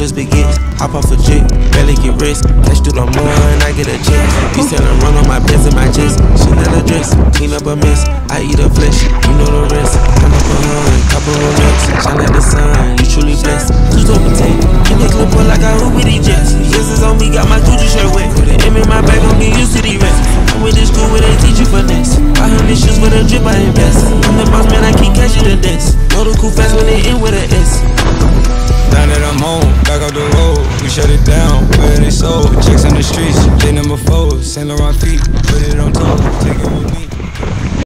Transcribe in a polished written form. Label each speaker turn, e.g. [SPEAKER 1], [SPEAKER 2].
[SPEAKER 1] ballers begins. Hop off a jet, barely get rest. Cash through the mud, I get a jet. Be selling run on my beds and my chest. Chanel a dress, clean up a mess. I eat her flesh, you know the rest. Turn up a hun, couple Rolex. Shine like the sun, you truly blessed. Two top potato, in the clip up like I hoop with these jets. Yes, it's on me, got my Gucci shirt wet. Put an M in my bag, I'm getting used to these rats. I'm with this school where they teach you finesse. 500 shoes with a drip, I invest. I'm the boss man, I keep catching the dance. Know the cool fast when they in with a S.
[SPEAKER 2] Now that I'm home, back off the road, we shut it down, where they sold. Checks on the streets, they number 4, Saint Laurent feet, put it on toes, take it with me.